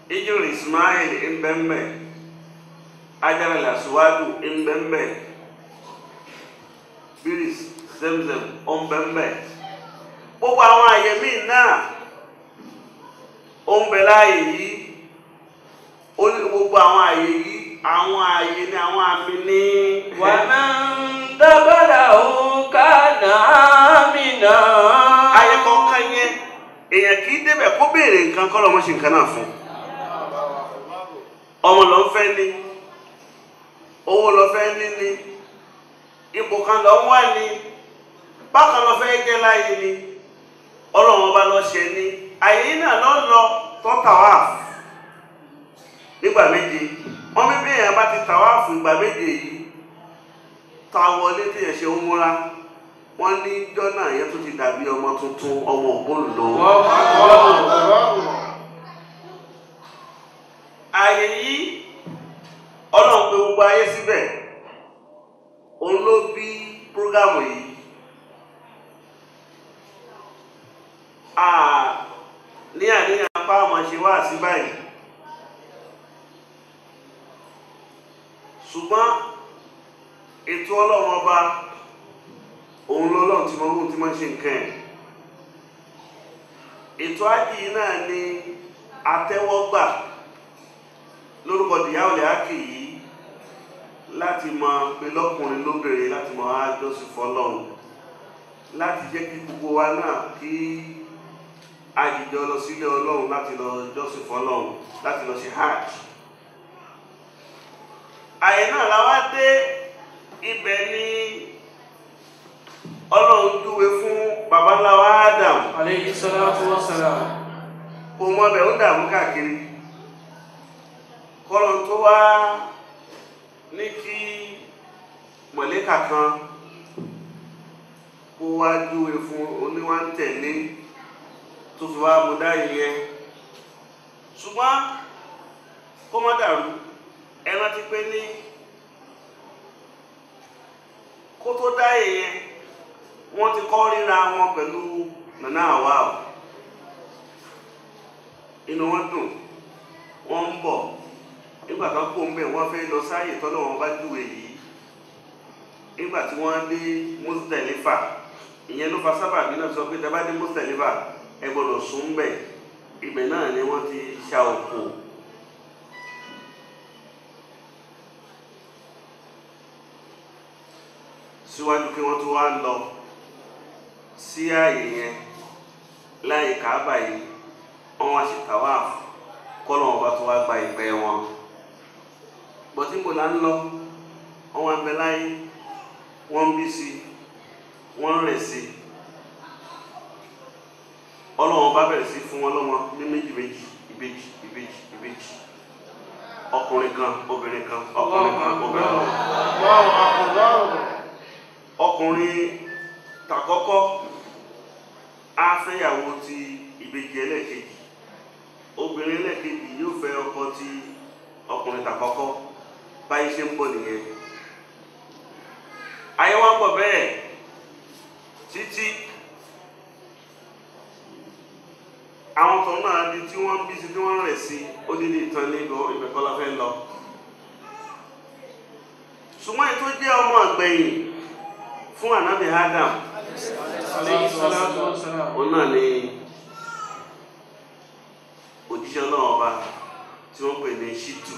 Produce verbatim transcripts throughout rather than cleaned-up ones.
Ijul Ismail imbembe, Hajar al-Aswadu imbembe, Biris Zemzem ombembe. Gbogbo àwọn àyè míì náà ó ń bẹ láàyè yìí. Ó ní gbogbo àwọn àyè yìí, àwọn àyè ni àwọn àmì ní. Wa man dakhalahu kana amina. Àyè kọ̀ọ̀kan yẹn èèyàn kì í débẹ̀ kó béèrè nǹkan kọ́ lọ́mọ ṣe nǹkan náà fún. Ọmọ ló ń fẹ́ ní, owó ló fẹ́ ní ní, ipò kan ló ń wá ní, bákan ló fẹ́ jẹ́ láyé ní, Ọlọ́run ọba ló ṣe ní. Àyè yìí náà ló lọ tó tàwáàfù nígbà méje. Wọ́n bí bí èèyàn bá ti tàwáàfù ìgbà méje yìí ta wọlé tí yẹn ṣe ń múra, wọ́n ní jọ́nà yẹn tó ti dàbí ọmọ tuntun, ọmọ ògbónú lọ. Àyè yìí Ọlọ́run pé gbogbo ayé síbẹ̀, òun ló bí prógámù yìí. Ní àníyàn apá ọmọ ṣe wá sí báyìí, ṣùgbọ́n ètò Ọlọ́run ọba òun lọ́lọ́run tí wọ́n ti máa ṣe nǹkan ẹ̀. Ètò ájì náà ni àtẹ́wọ́gbà lórúkọ Dìyáwó Lẹ́ákì yìí láti máa pe lọ́kùnrin lóbìnrin láti máa jọ́sìn fọ́lọ́run, láti jẹ́ kí gbogbo wa náà kí àjìjọ lọ sílé Ọlọ́run láti lọ jọ́sìn fọ́lọ́run, láti lọ ṣe hajj. Àyè náà la wá dé, ibẹ̀ ni Ọlọ́run júwe fún babaláwa Adam Alayhi salatu wa salam. Kò mọ bẹ̀ ó dààmú káàkiri. Kọ́lọ́n tó wá ní kí mọ̀lẹ́kà kan kó wá júwe fún oníwà ń tẹ̀lé tó fi wá mú dá ìyẹn. Ṣùgbọ́n kó má dàrú, ẹ rántí pé ní kó tó dá ìyẹn wọ́n ti kọ́ ríra wọn pẹ̀lú Nana Hawa. Inú wọn dùn, wọ́n ń bọ̀. Nígbà tó kó ń bẹ̀ wọ́n fẹ́ lọ sáyè tọ́lọ́ wọn bá júwe yìí. Nígbà tí wọ́n dé Muzdalifa, ìyẹn ló fa sábàbí náà sọ pé tẹ́ bá dé Muzdalifa ẹ gbọ́dọ̀ sùn bẹ̀. Ibẹ̀ náà ni wọ́n ti ṣá òkú. Síwájú kí wọ́n tó wá lọ sí ààyè yẹn láyé Káàbà yìí, wọ́n wá sí tàwáàfù kọ́lọ̀ wọn bá tó wá gba ìpẹ́ wọn. Bọ̀tí mo là ń lọ, wọ́n wá ń bẹ láyé, wọ́n ń bí sí, wọ́n ń rẹ̀ sí. Ọlọ́run bá bẹ̀rẹ̀ sí fún wọn lọ́mọ ní méjì méjì, ìbejì ìbejì ìbejì, ọkùnrin kan obìnrin kan, ọkùnrin kan obìnrin kan. Ọkùnrin tàkọ́kọ́ á fẹ́yàwó ti ìbejì ẹlẹ́ẹ̀kejì, obìnrin ẹlẹ́ẹ̀kejì yóò fẹ́ ọkọ ti ọkùnrin tàkọ́kọ́. Báyìí ṣe ń bọ̀ nìyẹn. Ayé wa ń bọ̀ bẹ́ẹ̀ títí àwọn tó náà di tí wọ́n ń bí sí tí wọ́n ń rẹ̀ sí ó nílé ìtàn nígbà ìbẹ̀kọ́lá fẹ́ lọ. Ṣùgbọ́n ètò jẹ́ ọmọ àgbẹ̀yìn fún ànábì Adam Alayhi salatu wa salam. òun náà ni òjíṣẹ́ náà ọba tí wọ́n pè ní Ṣítù.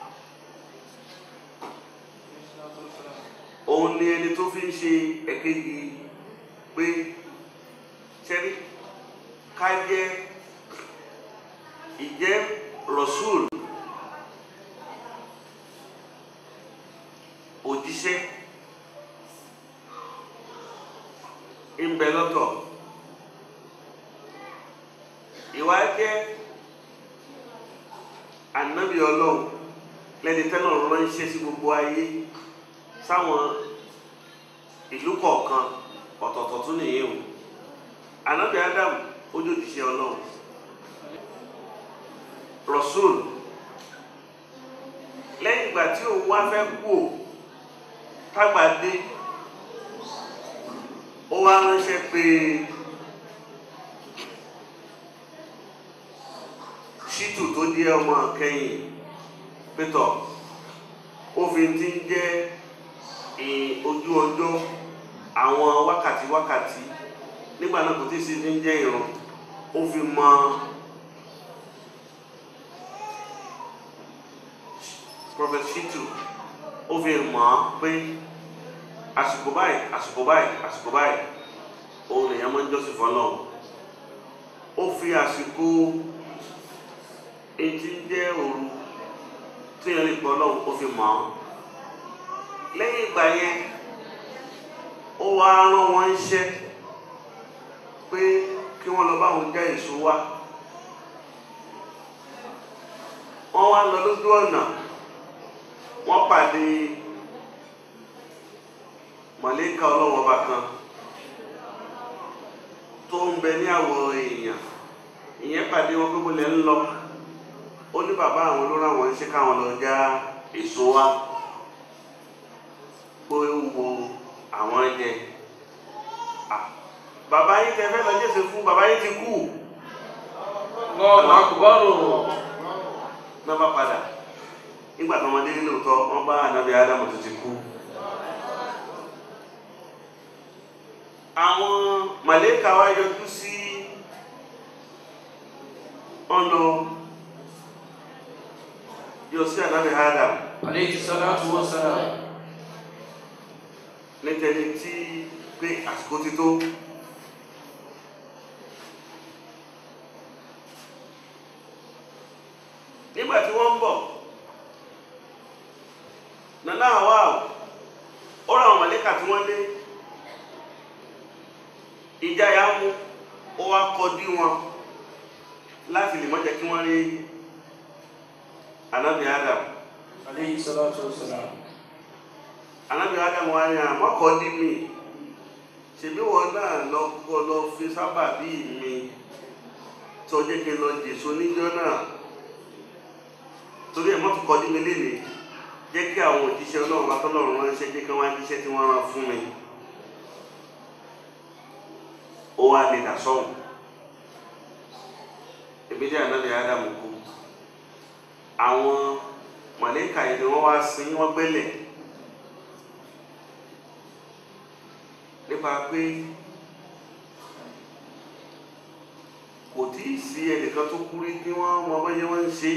Òun ni ẹni tó fi ń ṣe ẹ̀kejì pé ṣẹ́rí ká jẹ́ ìjẹ́ Rasul òjíṣẹ́ ń bẹ lọ́tọ̀, ìwà jẹ́ ànábì Ọlọ́run lẹ́ni tẹ́lọ̀ ránṣẹ́ sí gbogbo ayé sáwọn ìlú kọ̀ọ̀kan ọ̀tọ̀ọ̀tọ̀ tún nìyẹn o. Ànábì Adam ó jẹ́ òjíṣẹ́ Ọlọ́run, Rasul lẹ́yìn ìgbà tí òun wá fẹ́ kú ò tágbàdé ó wá ránṣẹ́ pé Ṣítù tó jẹ́ ọmọ kẹ́yìn pétọ̀ ó fi ti ń jẹ́ ojú ọjọ́ àwọn wákàtí wákàtí nígbà náà kò tí ì sí ti ń jẹ́ ìrun ó fi mọ Prophet Shitu ó fi mọ̀ pé àsìkò báyìí àsìkò báyìí àsìkò báyìí òun èèyàn máa ń jọ́sìn fọ́lọ́run ó fi àsìkò etí ń jẹ́ òru tí èèyàn lè pọ̀ Ọlọ́run ó fi mọ̀ ọ́ lẹ́yìn ìgbà yẹn ó wá rán wọn iṣẹ́ pé kí wọ́n lọ bá òun já èso wá wọ́n wá lọ lójú ọ̀nà wọ́n pàdé màlẹ́kà Ọlọ́run ọba kan tó ń bẹ ní àwọ̀ èèyàn ìyẹn pàdé wọn pé mo lè ń lọ ó ní bàbá àwọn ló rán wọn iṣẹ́ káwọn lọ já èso wá pé ó wo àwọn jẹ bàbá yìí tẹ fẹ́ lọ jẹ́sẹ̀ fún bàbá yìí ti kú Allahu Akbar náà bá padà nígbà tí ọmọdé lóòótọ́ wọ́n bá ànábì Ádámù tó ti kú àwọn màlẹ́kà wá yọjú sí ọ̀nà yọ sí ànábì Ádámù alayhi salatu wa salam nítorí tí pé àsìkò ti tó nígbà tí wọ́n ń bọ̀ nana àwa ó ra àwọn màlẹ́kà tí wọ́n dé ìjà yà mú ó wá kọjú wọn láti lè má jẹ́ kí wọ́n rí ànábì Ádámù alayhi salatu wa salam ànábì Ádámù wá ní àmọ́ kọjú mi ṣèbí wọn náà lọ kọ́ lọ fi sábà bí mi tó jẹ́ kí n lọ jèso níjọ́ náà torí ẹ̀ mọ́tò kọjú mi lénìí jẹ́ kí àwọn òjíṣẹ́ Ọlọ́run bá tọ́lọ́run ránṣẹ́ jẹ́ kí wọ́n á jíṣẹ́ tí wọ́n rán fún mi ó wá lè dà sọ́hùn ebi jẹ́ ànábì Ádámù kú àwọn màlẹ́kà yìí ni wọ́n wá sin wọ́n gbẹ́lẹ̀ nípa pé kò tí ì sí ẹnìkan tó kú rí kí wọ́n mọ bọ́yẹ wọ́n ń ṣe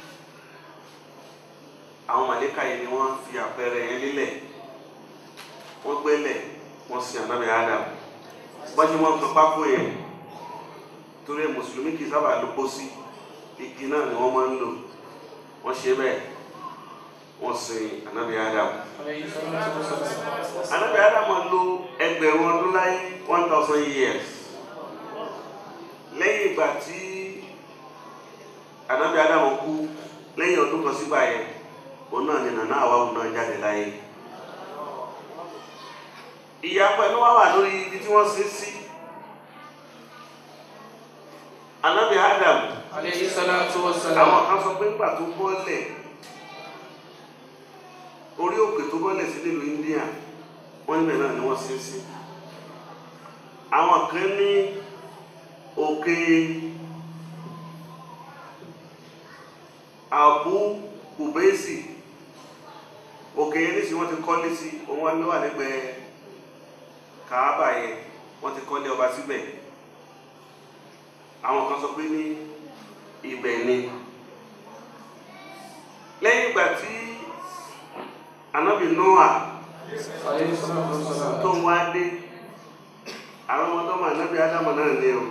àwọn màlẹ́kà yìí ni wọ́n fi àpẹẹrẹ yẹn lélẹ̀ wọ́n gbẹ́lẹ̀ wọ́n sin ànábì Ádámù wọ́n ṣe wọ́n kan pákó yẹn torí ẹ̀ mùsùlùmí kì í sábà ló pósí igi náà ni wọ́n máa ń lò wọ́n ṣe bẹ́ẹ̀ wọ́n sin ànábì Ádámù alayhi salatu wa salam ànábì Ádámù lò ẹgbẹ̀rún ọdún láyé one thousand years lẹ́yìn ìgbà tí ànábì Ádámù kú lẹ́yìn ọdún kan sígbà yẹn òun náà ni nàná àwa òun náà jáde láyé ìyapa ẹnu wá wà lórí ibi tí wọ́n sin sí ànábì Ádámù alayhi salatu wa salam àwọn kan sọ pé nígbà tó bọ́lẹ̀ orí òkè tó bọ́lẹ̀ sí nílùú India wọ́n níbẹ̀ náà ni wọ́n sin sí àwọn kan ní òkè Abu Kubesi òkè yẹn nísìnyí wọ́n ti kọ́lé sí òun wá ló wà lẹ́gbẹ̀ẹ́ Kaaba yẹn wọ́n ti kọ́lé ọba síbẹ̀ àwọn kan sọ pé ní ibẹ̀ ni lẹ́yìn ìgbà tí ànábì Nóà alayhi salatu wa salam tó ń wá dé àwọn ọmọdọ́mọ ànábì Ádámù náà ní o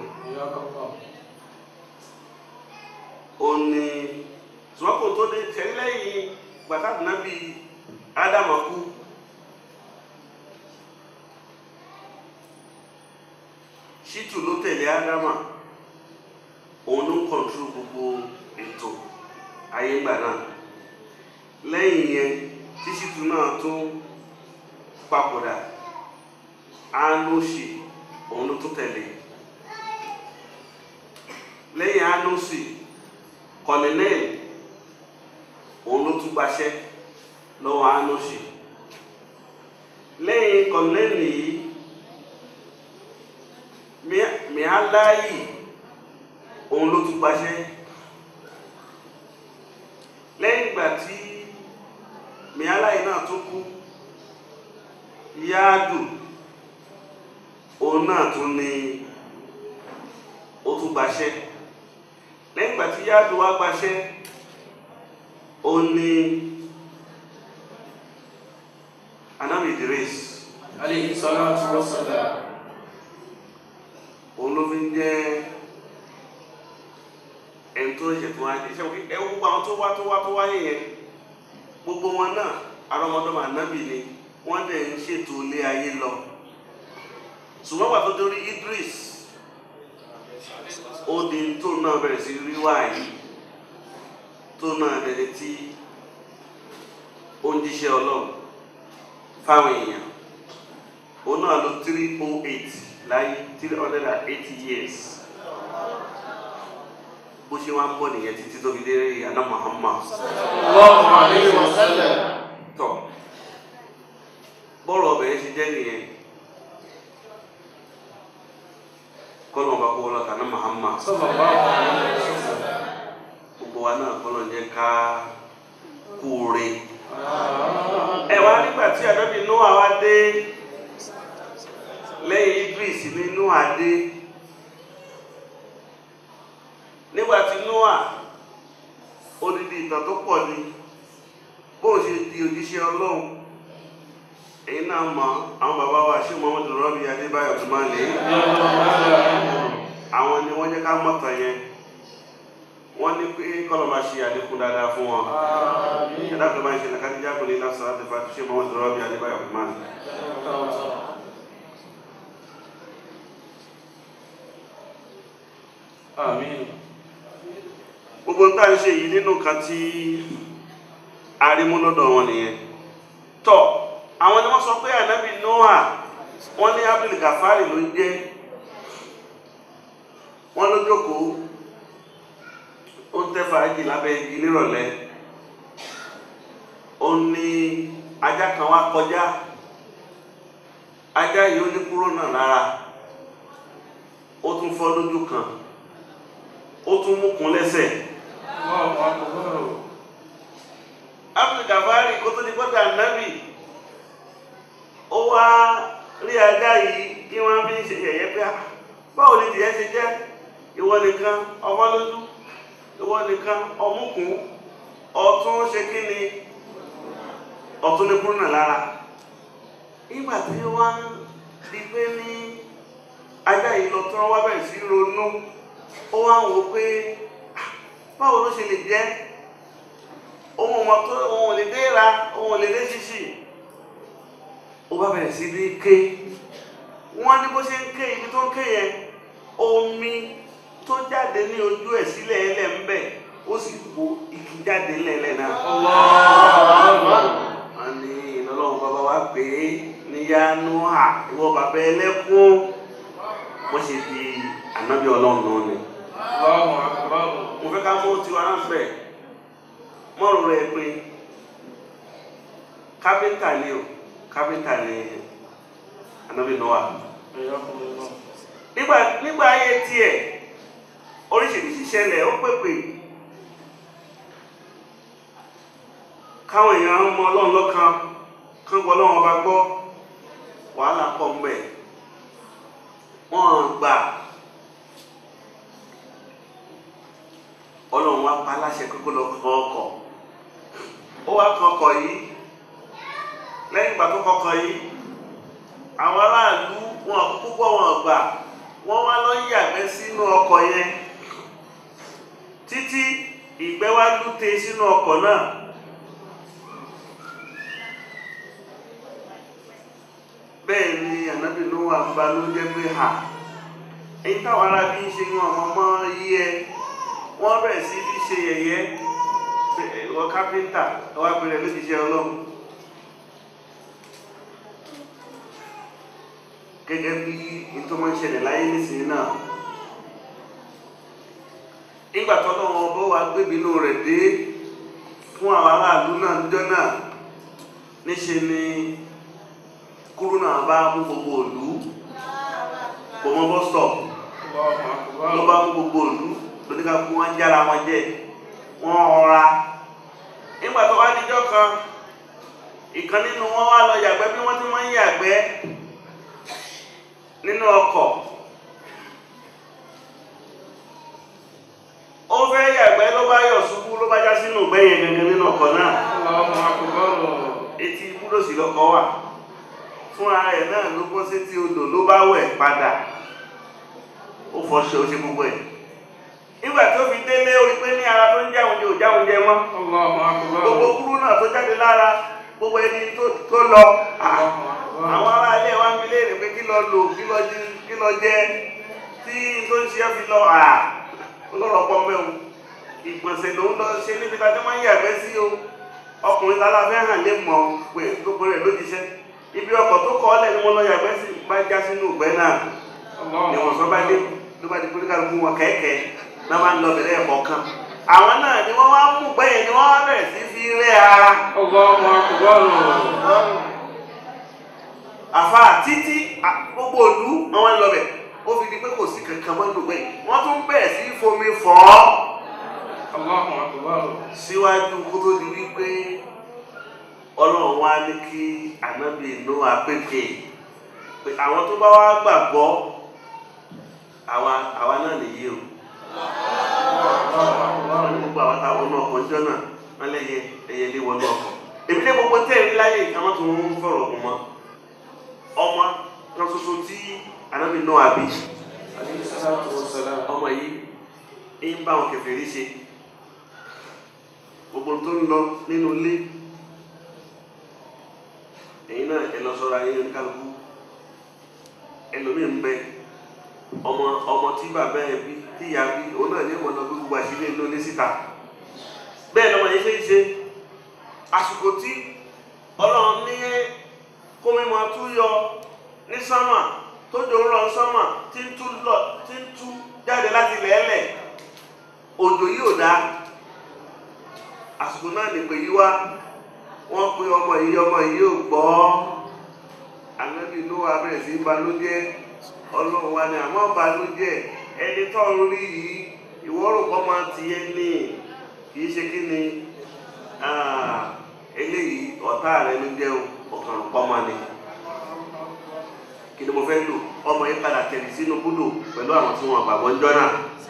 ó ní ṣùgbọ́n tó dé tẹ̀lé lẹ́yìn gbàtà ànábì Ádámù kú Ṣítù ló tẹ̀lé Ádámù òun ló ń kọ̀ntró gbogbo ètò ayé ńgbà náà lẹ́yìn yẹn tí Ṣítù náà tún papòdà Áńóṣì òun ló tún tẹ̀lé lẹ́yìn Áńóṣì Kọ̀lẹ́nẹ́ẹ̀lì òun ló tún gbaṣẹ́ lọ́wọ́ Áńóṣì lẹ́yìn Kọ̀lẹ́nẹ́ẹ̀lì yìí Mìháláyì òun ló tún gbaṣẹ́ lẹ́yìn ìgbà tí mìálàyé náà tó kú Yáàdù òun náà tún ní ó tún gbaṣẹ́ lẹ́yìn ìgbà tí Yáàdù wá gbaṣẹ́ ó ní Ànábì Idris alayhi salatu wassalam. òun ló fi ń jẹ́ ẹni tó ṣe tó wáyé ṣe ẹ gbogbo àwọn tó wá tó wá tó wáyé yẹn gbogbo wọn náà arọmọdọ́mọ Ànábì ni wọ́n dẹ̀ ń ṣètò ilé ayé lọ ṣùgbọ́n pàtó torí Idris ó di tó náà bẹ̀rẹ̀ sí rí wáyé tó náà bẹ̀rẹ̀ tí ó ń jíṣẹ́ Ọlọ́run fáwọn èèyàn òun náà lò three oh eight láyé three hundred and eighty years bó ṣe wá ń bọ̀ nìyẹn títí tó fi dé àná Muhammad Sallallahu alayhi wa sallam. tọ̀ bọ́ọ̀rọ̀ ọbẹ̀ ṣe jẹ́ nìyẹn kọ́lọ̀ ọba kó wọlọ́ta àná Muhammad Sallallahu alayhi wa sallam. gbogbo wa náà kọ́lọ̀ jẹ́ ká kúure ẹ wá nígbà tí Ànábì Nóà wá dé lẹ́yìn Idris ní Nóà dé nígbà tí Nóà odidi ìtàn tó pọ̀ ni bóun ṣe di òjíṣẹ́ Ọlọ́run èyí náà mọ̀ àwọn bàbá wa ṣé Muhammadu Rabi Adébáyọ̀ tó máa lè àwọn ni wọ́n jẹ́ ká mọ̀tàn yẹn wọ́n ní pé kọ́lọ̀ máa ṣe àlékún dáadáa fún wọn ẹ̀dá tó máa ń ṣe nàkàdíjà kò ní láti sọ́ra tẹ̀fà tó ṣe Muhammadu Rabi Adébáyọ̀ tó máa lè. Àmín. gbogbo ń tàà ń ṣe yìí nínú kan tí arímú lọ́dọ̀ wọn nìyẹn tọ́ àwọn ni wọ́n sọ pé Ànábì Nóà wọ́n ní Abdul Gafari ló ń jẹ́ wọ́n ló jókòó ó ń tẹ́ fàájì lábẹ́ igi nírọ̀lẹ́ ó ní ajá kan wá kọjá ajá yìí ó ní kúrò náà lára ó tún fọ́ lójú kan ó tún mú kún lẹ́sẹ̀. Abdul Gafari kó tó di gbọ́dọ̀ Ànábì ó wá rí ajá yìí kí wọ́n fi ń ṣe yẹ̀yẹ́ pé báwo ni tìyẹ́ ṣe jẹ́ ìwọ nìkan ọmọ lójú ìwọ nìkan ọmúkùn ọ̀tún ṣe kí ni ọ̀tún ní kúrò náà lára nígbà tí wọ́n di pé ní ajá yìí lọ tán wá bẹ̀rẹ̀ sí ronú ó wá wò pé báwo ló ṣe lè jẹ́ ohun ọmọ tó ohun ò lè dé ra ohun ò lè dé ṣíṣì ó bá bẹ̀rẹ̀ sí ní ké wọ́n ní bó ṣe ń ké ibi tó ń ké yẹn omi tó jáde ní ojú ẹ̀ sílẹ̀ ẹlẹ́ ń bẹ̀ ó sì po igi jáde lẹ́lẹ̀ náà. wọ́n ní ìlọ́lọ́run bàbá wa pé ní Nóà ìwọ bàbá ẹlẹ́kún bó ṣe di Ànábì Ọlọ́run náà ni. mo fẹ́ ká mú tiwa náà bẹ̀ mọ́rùn rẹ̀ pé kápẹ́ntà ni o kápẹ́ntà ni Ànábì Nóà. nígbà nígbà ayé tiẹ̀ oríṣiríṣi ṣẹlẹ̀ ó pèpè káwọn èèyàn mọ Ọlọ́run lọ́kan kán gbọ́ Ọlọ́run ọba gbọ́ wàhálà pọ̀ ń bẹ̀ wọ́n gbà Ọlọ́run wá pa aláṣẹ kókó lọ kọ ọkọ̀ ó wá kọ ọkọ̀ yìí lẹ́yìn ìgbà tó kọkọ̀ yìí àwọn aráàlú wọn púpọ̀ wọn gbà wọ́n wá lọ yàgbẹ́ sínú ọkọ̀ yẹn títí ìgbẹ́ wá lúte sínú ọkọ̀ náà bẹ́ẹ̀ ni Ànábì Nóà gba ló jẹ́ pé hà èyí táwọn ará bí ń ṣe ní ọmọ ọmọ yí ẹ wọ́n bẹ̀rẹ̀ sí bí ṣe yẹ̀yẹ́ ìwọ kápẹ́ntà ẹwà pẹ̀lẹ̀ ló ti ṣe Ọlọ́run gẹ́gẹ́ bí ìtọ́mọ̀ ìṣẹ̀lẹ̀ láyé nísìnyí náà nígbà tó lọ́wọ́ ọbọ̀ wa gbébinú rẹ̀ dé fún àwọn aráàlú náà níjọ́ náà níṣe ni kúrú náà bá mú gbogbo òlú kò mọ́ bọ́ stop ló bá mú gbogbo òlú lóníkà kú wọ́n jára wọn jẹ́ wọ́n ọra nígbà tó wá níjọ́ kan ìkan nínú wọn wá lọ yàgbẹ́ bí wọ́n ti máa ń yàgbẹ́ nínú ọkọ̀. Ó fẹ́ yàgbẹ́ ló bá yọ̀ ṣubú ló bá já sínú ìgbẹ́ yẹn gẹ́gẹ́ nínú ọkọ̀ náà. Etí ibùdó sì lọ́kọ̀ wà. Fún ara ẹ̀ náà ló bọ́ sétí odò ló bá wẹ̀ padà. Ó fọṣọ ó ṣe gbogbo ẹ̀. Nígbà tó fi délé ó rí pé ní ara tó ń já oúnjẹ ò já oúnjẹ mọ́. Gbogbo kúrú náà tó jáde lára gbogbo ẹni tó lọ. Àwọn ará ilé wa ń bi léèrè pé kí lọ lò kí lọ jẹ tí tó ń ṣe fi lọ lọ́rọ̀ pọ̀ mẹ́wọ̀n. Ìgbọ̀nsẹ̀ ló ń lọ ṣe níbi tá a ti máa ń yàgbẹ́ sí o. Ọkùnrin tá a la fẹ́ hàn lè mọ̀ pé gbogbo rẹ̀ ló jíṣẹ́. Ibi ọkọ̀ tó kọ́ ọ́lẹ̀ ni wọ́n lọ yàgbẹ́ sí bá já sínú ìgbẹ́ náà. Ni wọ́n sọ bá dé ló bá di pé kálukú wọn kẹ̀kẹ́ náà máa ń lọ bẹ̀rẹ̀ ẹ̀kọ́ kan. Àwọn náà ni wọ́n wá mú gbẹ́yìn ni wọ́n bẹ̀rẹ̀ sí fi rẹ́ ara. Àfa títí gbogbo òlú àwọn ń lọ bẹ̀. Ó fi di pé kò sí kankan mọ́ nínú gbẹ́yìn. Wọ́n tún bẹ̀rẹ̀ sí fomi fọ́. Síwájú kó tó di wípé Ọlọ́run wá ní kí ànábì Nóà pépè pé àwọn tó bá wá gbàgbọ́ àwa àwa náà nìyí o. Gbogbo àwọn táwọn náà ọkọ̀ ìjọ náà wọ́n lẹ́yẹ ẹyẹ lé wọnú ọkọ̀. Èmi lé gbogbo tẹ́ẹ̀rí láyé àwọn tó ń fọ̀rọ̀ ọ̀gùn mọ́. Ọmọ kan ṣoṣo tí ànábì Nóà bí. Ọmọ yìí ń bá wọn kèfèrí ṣe. Gbogbo tó ń lọ nínú ilé ẹ̀yin náà ẹ lọ sọ́ra yín ní kálukú. Ẹlòmíì ń bẹ ọmọ ọmọ tí bàbá ẹ bí tí ìyá bí òun náà ní ìwọ̀n lọ bí gbogbo àṣírí inú ilé síta. Bẹ́ẹ̀ lọ́mọ yẹn ṣe ń ṣe àsìkò tí Ọlọ́run ní kó mímọ tú yọ ní sánmà tó jò ń lọ sánmà tí ń tú lọ tí ń tú jáde láti lẹ́ẹ̀lẹ̀ òjò yìí ò dá. Àsìkò náà nìpè yí wá wọ́n pe ọmọ yìí ọmọ yìí ò gbọ́. Ànábì Nóà bẹ̀rẹ̀ sí banújẹ́. Ọlọ́run wa ni àmọ́ banújẹ́ ẹni tó ń rí yìí ìwọ́rò kọ́ máa ti yẹ ní kì í ṣe kí ni eléyìí ọ̀tá rẹ ló jẹ́ ọ̀kàn pọ́nmọ́ ni. Kí ni mo fẹ́ lò ọmọ yìí padà tẹ̀lé sínú búdò pẹ̀lú àwọn tí wọ́n gbàgbọ́ ń jọ́ náà.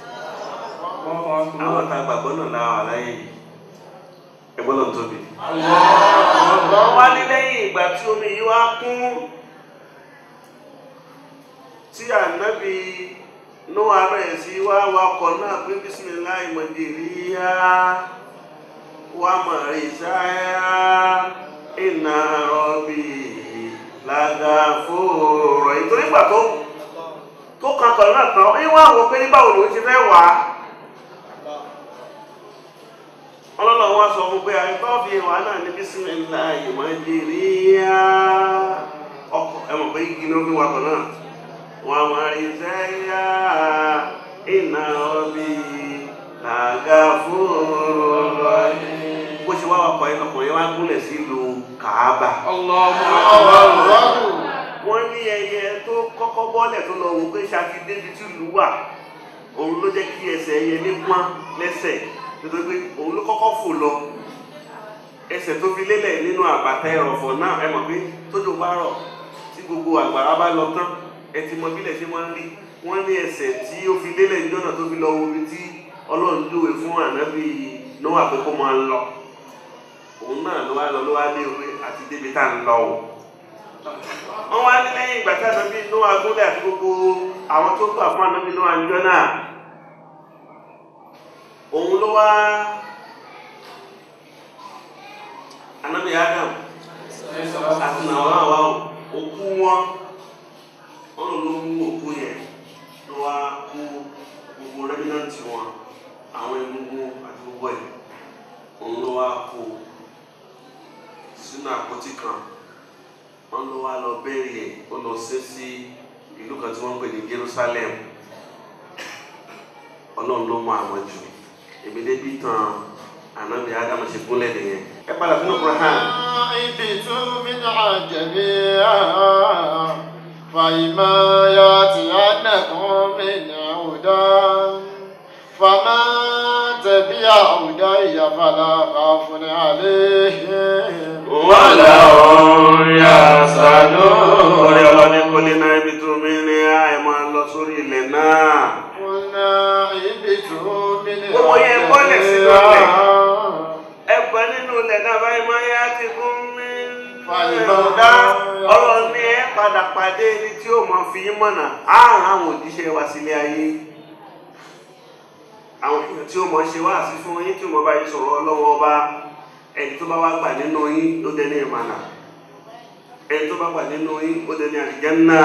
Àwọn tá a gbàgbọ́ náà láwọn àlàyé yìí ẹgbọ́n náà tóbi. Wọ́n wá ní lẹ́yìn ìgbà tí omi yìí wá kún tí ànábì Nóà bẹ̀rẹ̀ sí wá wakọ̀ náà pé bísímíláì mọ̀jìríyá wà mọ̀rìsáyá iná rọ̀bì làgàfóró. Ìtorí ìgbà tó tó kan kọ̀ náà tán ó wá wò pé ní báwo ló ti fẹ́ wà á. Ọlọ́run wá sọ fún pé àìkọ́ fi wà náà ní bísímíláì mọ̀jìríyá ọkọ̀ ẹ̀mọ̀ pé igi ló fi wakọ̀ náà. Wà mọ̀rìsáyá iná rọ̀bì làgàfóró. Bó ṣe wá wakọ̀ yẹn lọkùnrin wá gúnlẹ̀ sílùú Kàábà. Wọ́n ní ẹyẹ tó kọ́kọ́ bọ́lẹ̀ tó lọ wò pé ṣáàkì débi tí ìlú wà òun ló jẹ́ kí ẹsẹ̀ ẹyẹ ní pọ́n lẹ́sẹ̀ nítorí pé òun ló kọ́kọ́ fò lọ. Ẹsẹ̀ tó fi lélẹ̀ nínú àbàtà ẹrọ̀fọ̀ náà ẹ mọ̀ pé tójò bá rọ̀ tí gbogbo àgbàrá bá lọ tán ẹ ti mọ bílẹ̀ ṣe wọ́n rí. Wọ́n ní ẹsẹ̀ tí ó fi lélẹ̀ níjọ́ náà tó fi lọ wo ibi tí Ọlọ́run dúwe fún ànábì Nóà pé kó máa lọ. Òun náà ló wá lọ ló wá dé orí àti débi tá à ń lọ o. Wọ́n wá ní lẹ́yìn ìgbà tí ànábì Nóà gúnlẹ̀ àti gbogbo àwọn tó gbà fún ànábì Nóà níjọ́ náà. Òun ló wá ànábì Ádámù àti àwọn àwa òkú wọn wọ́n lọ ló mú òkú yẹn ló wá kú gbogbo rẹ́mínàntì wọn àwọn egungun àti gbogbo ẹ̀ òun ló wá kó sínú àpótí kan. Wọ́n ló wá lọ bẹ́ẹ̀rì ẹ̀ ó lọ sí sí ìlú kan tí wọ́n ń pè ní Jerusalem. Ọlọ́run ló mọ àwọn jù. Èmi débi tán ànábì Ádámù ṣe gúnlẹ̀ nìyẹn. Ẹ padà sínú Quran. Ibi tó mi náà jẹ̀bi fàyìmá ya ti ànàkùn mi ní àwùdá fàmá tẹ̀bí هدي فلا خوف عليهم ولا هم يحزنون. Orí ọlọ́ni kò lè náà ibi tó mi ní àìmọ́ lọ sórí ilẹ̀ náà. قلنا اهبطوا Gbogbo yẹn bọ́lẹ̀ sí lọ́lẹ̀. Ẹgbẹ́ nínú ilẹ̀ náà báyìí máa yá ti kún mí. Ìrọ̀dá ọ̀rọ̀ ní ẹ padà pàdé ẹni tí ó máa fi yín mọ̀nà. Àrùn àwọn òjíṣẹ́ wa sílé ayé. Àwọn èèyàn tí ó máa ṣe wá sí fún yín tí ó máa bá yín sọ̀rọ̀ ọlọ́wọ́ ọba. Ẹni tó bá wá gbà nínú yín ló dé ní ìmọ̀nà. Ẹni tó bá gbà nínú yín ó dé ní àlìjánnà.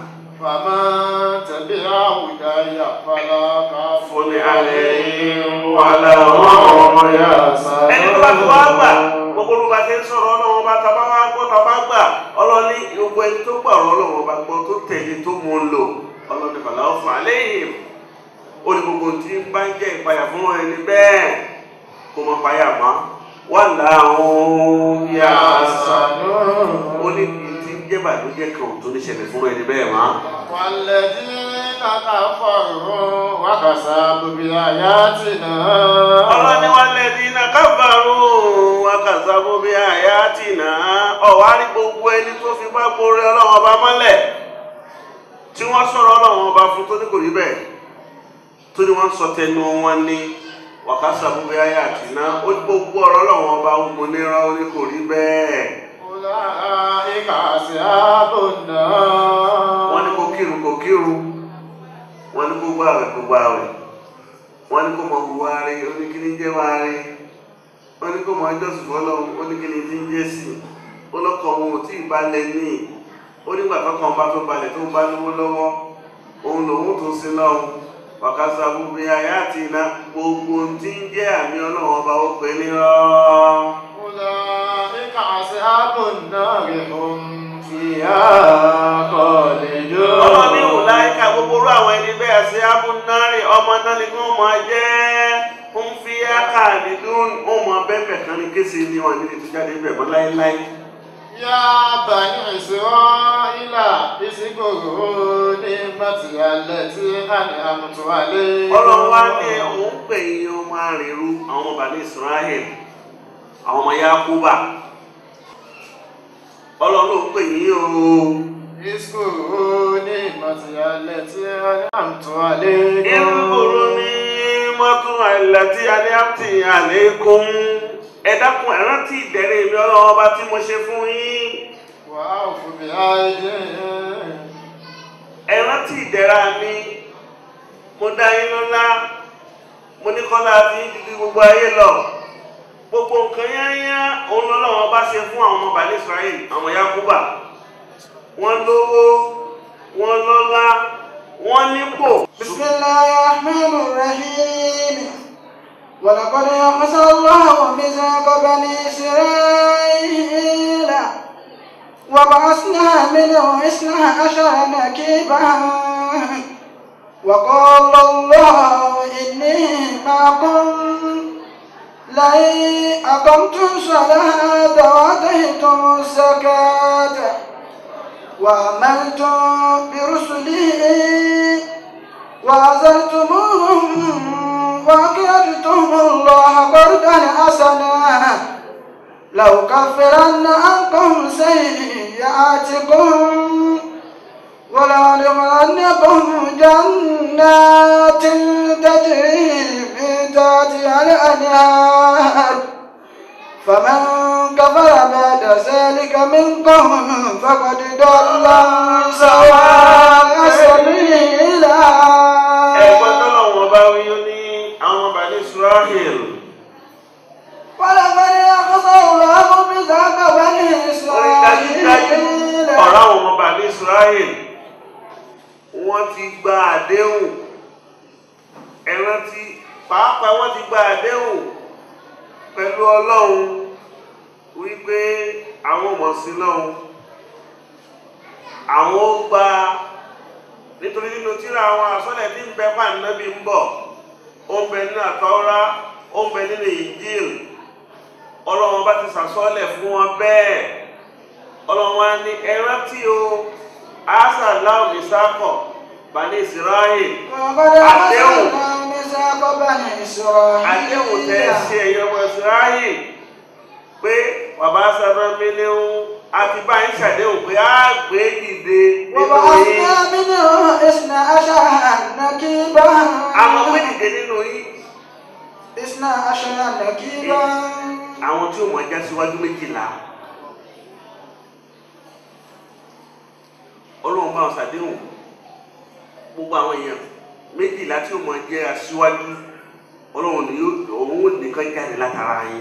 فمن تبع هداي فلا خوف Fún ní alẹ́ yín ولا هم يحزنون. ẹni tó bá ti wá gbà gbogbo olùgbà tí ń sọ̀rọ̀ ọlọ́run bá tàbá wá gbọ́ tàbá gbà ọlọ́ni gbogbo ẹni tó gbà ọ̀rọ̀ ọlọ́run bá gbọ́ tó tẹ̀lé tó mú un lò ọlọ́ni fàlà ọ̀fun àléhìm ó ní gbogbo tí ń bá ń jẹ́ ìpayà fún ẹni bẹ́ẹ̀ kó mọ payà mọ́ wà láwọn يحزنون ó ní kí tí ń jẹ́ bàdújẹ́ kan tó ní ṣẹlẹ̀ fún ẹni bẹ́ẹ̀ mọ́. والذين كفروا وكذبوا بآياتنا ọlọ́ni wà lẹ́dí iná kábàárù wákàtàbó bí àyà tì náà ọ̀wárí gbogbo ẹni tó fi bá borí ọlọ́run ọba mọ́lẹ̀ tí wọ́n sọ̀rọ̀ ọlọ́run ọba fún tó ní kò rí bẹ́ẹ̀ tó ní wọ́n sọ tẹnu wọn ní wákàtàbó bí àyà tì náà ó ní gbogbo ọ̀rọ̀ ọlọ́run ọba ogun nírọ̀ ó ní kò rí bẹ́ẹ̀. أولئك أصحاب النار wọ́n ní kó kírun kó kírun wọ́n ní kó gbààwẹ̀ kó gbààwẹ̀ wọ́n ní kó mọ hùwà rẹ̀ ó ní kí ní jẹ́ wá rẹ̀ wọ́n ní kó mọ ọjọ́sùn fọlọ́run ó ní kí ní ti ń jẹ́ sí ó lọ́kọ̀ ohun ò tí ì balẹ̀ ní ó nígbà tọ́kàn bá tó balẹ̀ tó ń bá lówó lọ́wọ́ òun lòun tó sin lọ́hùn wàkàtà gbogbo ayé àti iná gbogbo tí ń jẹ́ àmì ọlọ́run ọba ó pè ní rán. أولئك أصحاب النار هم فيها خالدون ọmọ mi wò láìka gbogbo orú àwọn ẹni bẹ́ẹ̀ sí abúnárì ọmọ náà ni kí wọ́n máa jẹ́ ń fi ákàdì dún ó mọ bẹ́ẹ̀ kan ní kése ní wọn níbi tó jáde bẹ̀ mọ́ láéláé. يا بني إسرائيل اذكروا نعمتي التي أنعمت عليكم ọlọ́run wá ní òun pè yín ọmọ àrèrú àwọn ọmọ bàbá Israel àwọn ọmọ Yakuba ọlọ́run ló pè yín o. اذكروا نعمتي التي أنعمت عليكم ìrúgbòrò ní mọ́tún àìlẹ́tí aláàtì àlékún ẹ dákun ẹ rántí ìdẹ̀rẹ̀ mi ọlọ́run ọba tí mo ṣe fún yín. وأوفوا بعهدي ẹ rántí ìdẹ̀ra mi mo dá yín lọ́lá mo ní kọ́lá tí ń dìde gbogbo ayé lọ gbogbo nǹkan yányá òun lọ́lọ́run ọba ṣe fún àwọn ọmọ bàálẹ̀ Israel àwọn Yakuba wọ́n lówó wọ́n lọ́lá wọ́n nípò. بسم الله الرحمن الرحيم ولقد أخذ الله ميثاق بني إسرائيل وبعثنا منهم اثنا عشر نقيبا وقال الله إني معكم لئن أقمتم الصلاة وآتيتم الزكاة وآمنتم برسله وعزرتموهم وأقرضتم الله قرضا حسنا لأكفرن عنكم سيئاتكم ولأدخلنكم جنات تجري من تحتها الأنهار فمن كفر بعد ذلك منكم فقد ضل سواء سبيلا. ẹgbẹ́ tọ́lọ́wọ́n bá wí ó ní àwọn bàálé Israel. ولقد أخذ الله ميثاق بني orí dájúdájú إسرائيل ọ̀rọ̀ àwọn ọmọ bàálé Israel wọ́n ti gba àdéhùn ẹ rántí pàápàá wọ́n ti gba àdéhùn pẹ̀lú Ọlọ́run wípé àwọn ọmọ sí lọ́hùn àwọn ó gba nítorí nínú tírà àwọn àsọlẹ̀ tí ń bẹ fún ànábì ń bọ̀ ó ń bẹ nínú àtọ́rá ó ń bẹ nínú Injil Ọlọ́run bá ti sàsọ́lẹ̀ fún wọn bẹ́ẹ̀ Ọlọ́run wá ní ẹ rántí o àṣà láwọn ìsákọ̀ bani Israel وقد àdéhùn أخذنا ميثاق بني àdéhùn tẹ́ ẹ إسرائيل ṣe ẹ̀yọ́ ọmọ Ísírẹ́lì pé bàbá sábà mi ní àti báyìí ṣàdéhùn pé á gbé dìde nínú yín. وبعثنا منهم اثنا عشر نقيبا àwọn gbé dìde nínú yín. اثنا عشر نقيبا àwọn tí ó mọ̀ já síwájú méjìlá. Ọlọ́run bá wọn ṣàdéhùn gbogbo àwọn èèyàn méjìlá tí ó mọ̀ jẹ́ aṣíwájú Ọlọ́run ni òun nìkan jáde látara yín.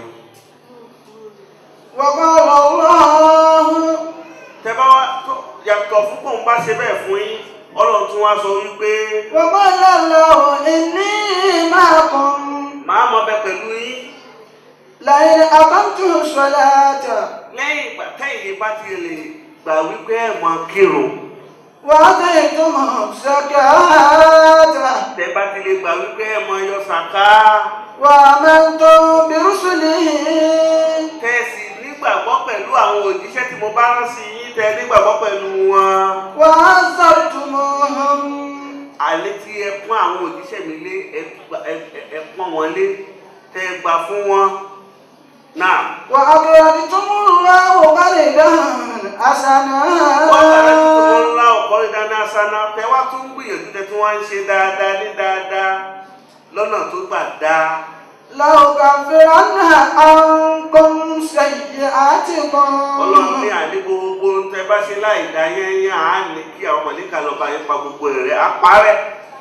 وقال الله tẹ́bá wá yàtọ̀ fún kóun bá ṣe bẹ́ẹ̀ fún yín Ọlọ́run tún wá sọ wípé وقال الله إني معكم màá mọ bẹ pẹ̀lú yín لئن أقمتم الصلاة lẹ́yìn ìgbà tẹ́yìn bá ti lè gbà wípé ẹ̀ mọ kírun. وآتيتم الزكاة tẹ́ bá ti lè gbà wípé ẹ̀ mọ yọ sàká. وآمنتم برسله tẹ́ sì nígbàgbọ́ pẹ̀lú àwọn òjíṣẹ́ tí mo bá rán sí yín tẹ́ nígbàgbọ́ pẹ̀lú wọn. وعزرتموهم àlẹ́ tí ẹ pọ́n àwọn òjíṣẹ́ mi lé ẹ pọ́n wọn lé tẹ́ gbà fún wọn. náà وأقرضتم الله قرضا حسنا wọ́n tàbí tó tó ńlá ọ̀pọ̀ ìdáná sáná tẹ́ wá tún gbìyànjú tẹ́ tún wá ń ṣe dáadáa ní dáadáa lọ́nà tó gbà dáa. لأكفرن عنكم سيئاتكم Ọlọ́run ní àní gbogbo tẹ́ bá ṣe láì dá yẹ́nyẹ́ à á ní kí àwọn mọ̀lẹ́kà lọ́ba yín pa gbogbo ẹ̀rẹ́ á parẹ́.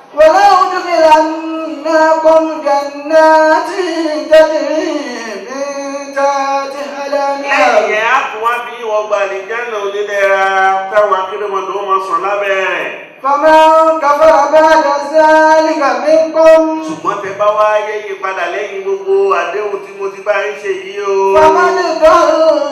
ولأدخلنكم جنات تجري من تحتها lẹ́yìn الأنهار yẹn á tún wá bí wọ́n gba àlìjáná onídẹ̀ra táwọn akérèmọdò wọn sàn lábẹ́ rẹ̀. فمن كفر بعد ذلك منكم ṣùgbọ́n tẹ́ bá wá yẹ́yìn padà lẹ́yìn gbogbo àdéhùn tí mo ti bá ń ṣe yìí o. فمن ضل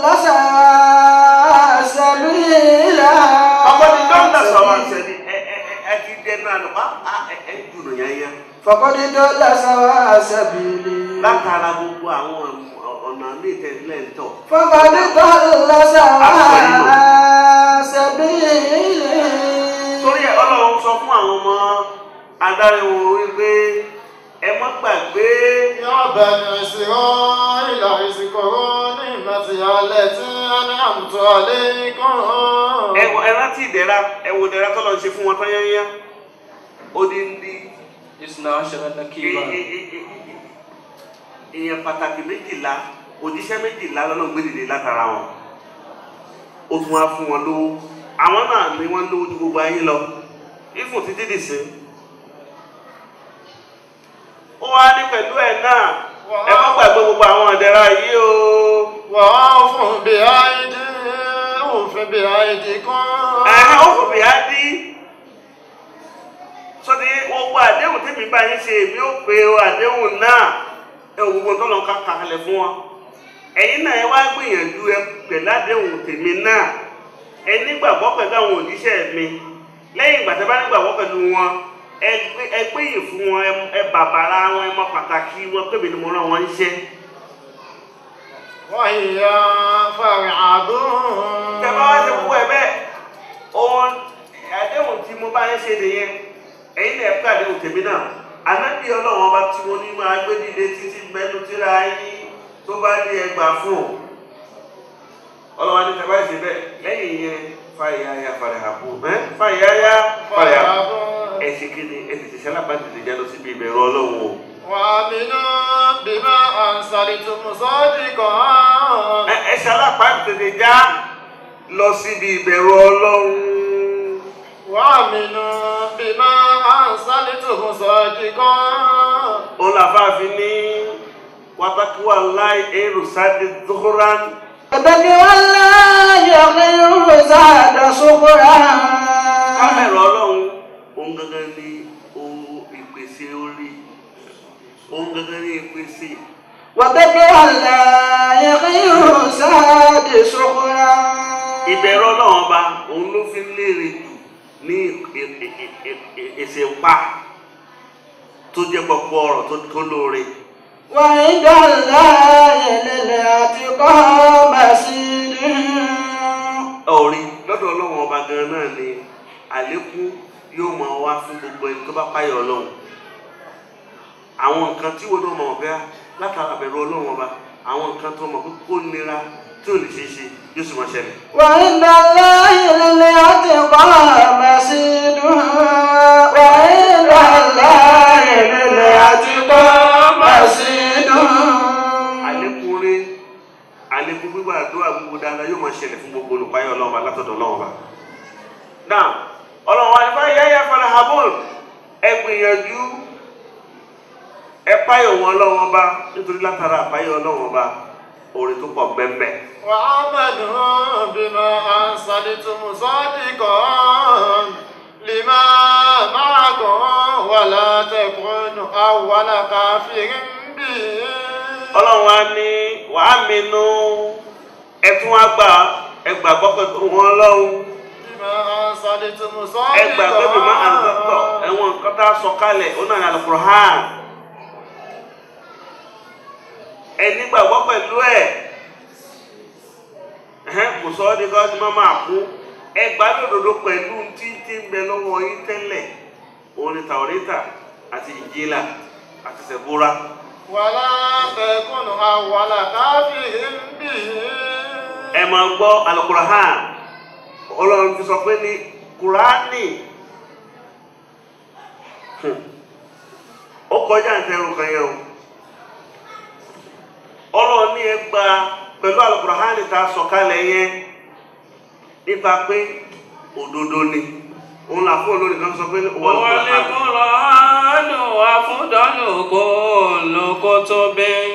سواء سبيلا ọkọ ti dọ́ńdà sọ̀rọ̀ àṣẹbí ẹ ẹ ẹ ti dẹnu àlùpá ẹ ẹ jùlọ yányá. فقد ضل سواء سبيلي látara gbogbo àwọn ọ̀nà míì tẹ̀lé ń tọ̀. فقد ضل سواء سبيلي torí ẹ Ọlọ́run sọ fún àwọn ọmọ adarí wọn wípé ẹ má gbàgbé. يا بني إسرائيل اذكروا نعمتي التي أنعمت عليكم ẹ wọ ẹ rántí ìdẹ̀ra ẹ wo ìdẹ̀ra tó lọ ṣe fún wọn tán yányá odindi اثنا عشر نقيبا èèyàn pàtàkì méjìlá òjíṣẹ́ méjìlá lọ́nà gbèdéde látara wọn ó tún wá fún wọn lówó àwọn náà ni wọ́n lówó ju gbogbo ayé lọ ìfún títí dìsín ó wá ní pẹ̀lú ẹ̀ náà ẹ má gbàgbé gbogbo àwọn ìdẹ̀ra yìí o. وأوفوا بعهدي أوف بعهدكم ẹ̀hẹ́ ó fòbí á dí sọ́dí gbogbo àdéhùn tèmi bá yín ṣe èmi ó pe àdéhùn náà ẹ ò gbogbo tó lọ ká kàkàlẹ̀ fún wọn ẹ̀yin náà ẹ wá gbìyànjú ẹ pẹ̀lú àdéhùn tèmi náà ẹ nígbàgbọ́ pẹ̀lú àwọn òjíṣẹ́ mi lẹ́yìn ìgbà tẹ́ bá nígbàgbọ́ pẹ̀lú wọn ẹ gbé yìí fún wọn ẹ bàbàrà wọn ẹ mọ pàtàkì wọn pébì ni mo rán wọn iṣẹ́. وإيا فارعبون tẹ́ bá wá ṣe gbogbo ẹ bẹ́ẹ̀ òun àdéhùn tí mo bá yẹn ṣe nìyẹn ẹ̀yin náà ẹ pé àdéhùn tèmi náà ànábì Ọlọ́run ọba tí mo ní máa gbé dìde títí mẹ́nu tíra yín tó bá dé ẹgbàá fún Ọlọ́run ní tẹ́ bá ṣe bẹ́ẹ̀ lẹ́yìn yẹn fàyàyà fàrẹ̀hàbù ẹ́ fàyàyà fàrẹ̀hàbù ẹ ṣe kéde ẹ tètè ṣe alábàtìtì jẹ́ lọ síbi ìbẹ̀rù Ọlọ́run o. وآمنوا بما أنزلتم صادقا ẹ ṣe alábàtìtì já lọ síbi ìbẹ̀rù Ọlọ́run. وآمنوا بما أنزلتم صادقا òun làfáàfin ní wàtàkùwà láì èrò sáde dúkúrán. أبدي والله يغير زاد شكرا kámẹ́rà Ọlọ́run òun gangan ní ìpèsè orí òun gangan ní ìpèsè. وبدي والله يغير زاد شكرا ìbẹ̀rù Ọlọ́run ọba òun ló fi ń léèrè jù ní èsè pa tó jẹ́ pọ̀pọ̀ ọ̀rọ̀ tó lóore. وعند الله للاتقى مسير orí lọ́dọ̀ Ọlọ́run ọba gan náà ni àlékún yóò máa wá fún gbogbo ẹni tó bá páyọ̀ Ọlọ́run àwọn nǹkan tí wọ́n náà mọ̀ ọ̀gá látara bẹ̀rù ọlọ́run ọba àwọn nǹkan tó mọ̀ pé kó nira tí ò lè ṣe é ṣe yóò sì máa ṣẹlẹ̀. وعند الله للاتقى مسجد وعند الله للاتقى مسجد. àlékún rẹ̀ àlékún gbígbà àdúrà gbogbo dáadáa yóò máa ṣẹlẹ̀ fún gbogbo olùpáyọ̀ ọlọ́run ọba látọ̀dọ̀ ọlọ́run ọba. náà ọlọ́run wa ní fáyà yáyà fọlá habol ẹ gbìyànjú ẹ páyọ̀ wọn ọlọ́run ọba nítorí látara àpáyọ̀ ọlọ́run ọba orin tó pọ̀ bẹ́ẹ̀. وعملوا بما أرسلتم صادقا لما معكم ولا تكونوا أول كافر به. ọlọ́run wa ní wàá mìínú ẹtún wá gbà ẹgbàgbọ́ pẹ̀lú wọn ọlọ́run. بما أرسلتم صادقا. ẹgbàgbọ́ bí máa ń tọ́ ẹ̀wọ̀n nǹkan tá a sọ kalẹ̀ ó náà ní Al-Qur'an. ẹni gbàgbọ́ pẹ̀lú ẹ̀ kò sọ ọ́ ní ká ní máa kú ẹgbàá lòdòdó pẹ̀lú tí tí ń bẹ lọ́wọ́ yín tẹ́lẹ̀ òun ni Tàórátà àti Ìnjílà àti Sẹ̀búrà. ولا تكونوا أول كافر به. ẹ máa gbọ́ Al-Qur'an ọlọ́run fi sọ pé ní Kùránì ó kọjá ìtẹ̀rù kan yẹn o ọlọ́run ní ẹ gba pẹ̀lú Al-Qur'an ta sọ̀kalẹ̀ yẹn nípa pé òdodo ni òun là fún olórin kan sọ pé wọ́n lè Kùránì wà fún dánù kó lóko tó bẹ́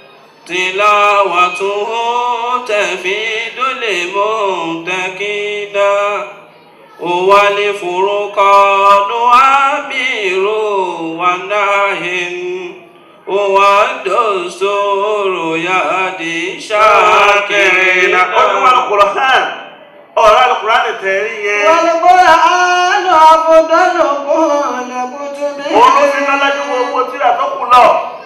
tilawatuhu tafidul muttaqina wal furqanu amiru wa nahin wa dusturu yadi shakirina. ọdún Al-Qur'an ọ̀rọ̀ Al-Qur'an tẹ̀rí yẹn. والقرآن أفضل كل كتب. òun ló fi lọ́lájú gbogbo tíra tó kù lọ.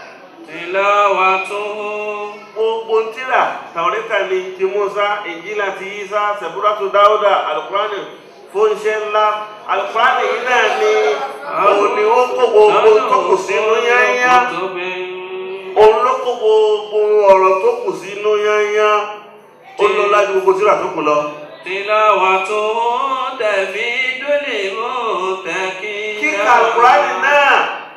tilawatuhu gbogbo tíra Tàórátà ni ti Mùsá, Ìnjílà ti Ìsá, Sẹ̀búrátù Dáúdà, Al-Qur'an fún iṣẹ́ ńlá. Al-Qur'an yìí náà ni òun ni ó kó gbogbo tó kù sínú yányá. òun ló kó gbogbo ọ̀rọ̀ tó kù sínú yányá. ó lọ́lájú gbogbo tíra tó kù lọ. tilawatuhu tafidul muttaqina. kíkà Al-Qur'an náà